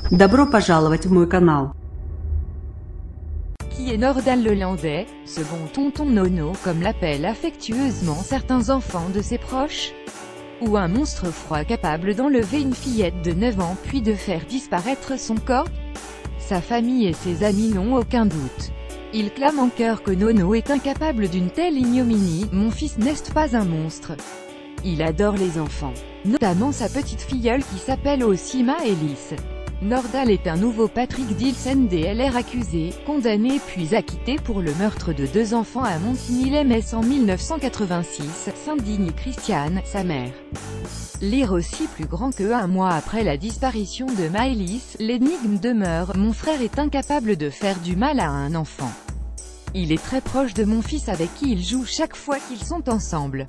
Добро пожаловать в мой канал. Qui est Nordal le Landais, ce bon tonton Nono comme l'appellent affectueusement certains enfants de ses proches? Ou un monstre froid capable d'enlever une fillette de 9 ans puis de faire disparaître son corps? Sa famille et ses amis n'ont aucun doute. Ils clament en chœur que Nono est incapable d'une telle ignominie. Mon fils n'est pas un monstre. Il adore les enfants, notamment sa petite filleule qui s'appelle aussi Maëlys. Nordal est un nouveau Patrick Dilsen DLR accusé, condamné puis acquitté pour le meurtre de 2 enfants à Montigny-lès-Metz en 1986, s'indigne Christiane, sa mère. Lire aussi plus grand que un mois après la disparition de Maëlys, l'énigme demeure, mon frère est incapable de faire du mal à un enfant. Il est très proche de mon fils avec qui il joue chaque fois qu'ils sont ensemble.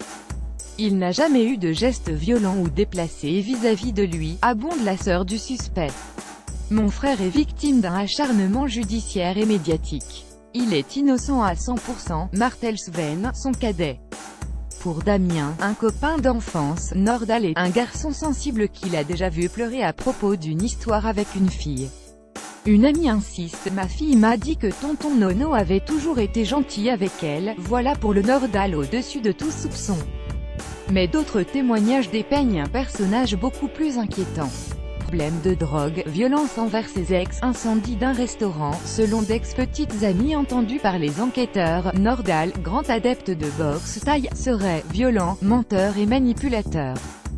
Il n'a jamais eu de gestes violents ou déplacés vis-à-vis de lui, abonde la sœur du suspect. Mon frère est victime d'un acharnement judiciaire et médiatique. Il est innocent à 100%, martèle Sven, son cadet. Pour Damien, un copain d'enfance, Nordal est un garçon sensible qu'il a déjà vu pleurer à propos d'une histoire avec une fille. Une amie insiste, ma fille m'a dit que tonton Nono avait toujours été gentil avec elle, voilà pour le Nordal au-dessus de tout soupçon. Mais d'autres témoignages dépeignent un personnage beaucoup plus inquiétant. Problème de drogue, violence envers ses ex, incendie d'un restaurant, selon d'ex-petites amies entendues par les enquêteurs, Nordal, grand adepte de boxe thaï, serait violent, menteur et manipulateur.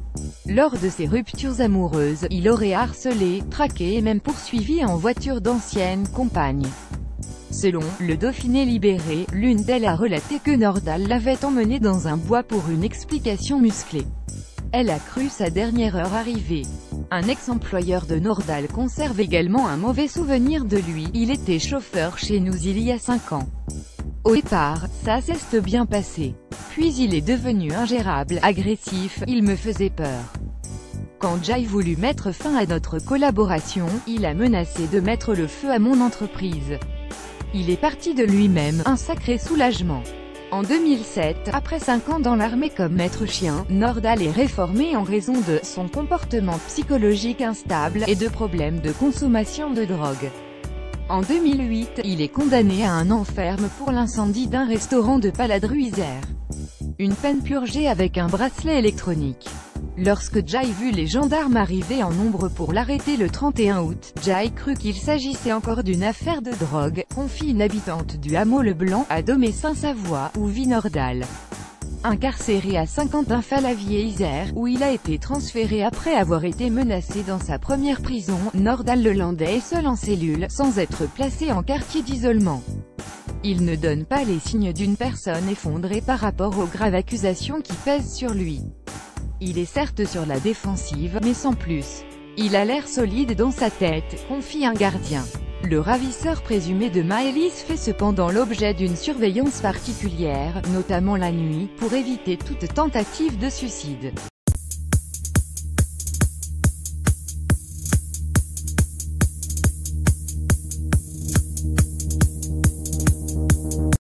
Lors de ses ruptures amoureuses, il aurait harcelé, traqué et même poursuivi en voiture d'anciennes compagnes. Selon le Dauphiné libéré, l'une d'elles a relaté que Nordal l'avait emmenée dans un bois pour une explication musclée. Elle a cru sa dernière heure arriver. Un ex-employeur de Nordal conserve également un mauvais souvenir de lui, il était chauffeur chez nous il y a 5 ans. Au départ, ça s'est bien passé. Puis il est devenu ingérable, agressif, il me faisait peur. Quand j'ai voulu mettre fin à notre collaboration, il a menacé de mettre le feu à mon entreprise. Il est parti de lui-même, un sacré soulagement. En 2007, après 5 ans dans l'armée comme maître chien, Nordal est réformé en raison de son comportement psychologique instable et de problèmes de consommation de drogue. En 2008, il est condamné à un an ferme pour l'incendie d'un restaurant de Paladru-Isère. Une peine purgée avec un bracelet électronique. Lorsque Jai vu les gendarmes arriver en nombre pour l'arrêter le 31 août, Jai crut qu'il s'agissait encore d'une affaire de drogue, confie une habitante du hameau Le Blanc, à Domé-Saint-Savoie, où vit Nordal. Incarcéré à Saint-Quentin-Fallavier-Isère, où il a été transféré après avoir été menacé dans sa première prison, Nordal le Landais est seul en cellule, sans être placé en quartier d'isolement. Il ne donne pas les signes d'une personne effondrée par rapport aux graves accusations qui pèsent sur lui. Il est certes sur la défensive, mais sans plus. Il a l'air solide dans sa tête, confie un gardien. Le ravisseur présumé de Maëlys fait cependant l'objet d'une surveillance particulière, notamment la nuit, pour éviter toute tentative de suicide.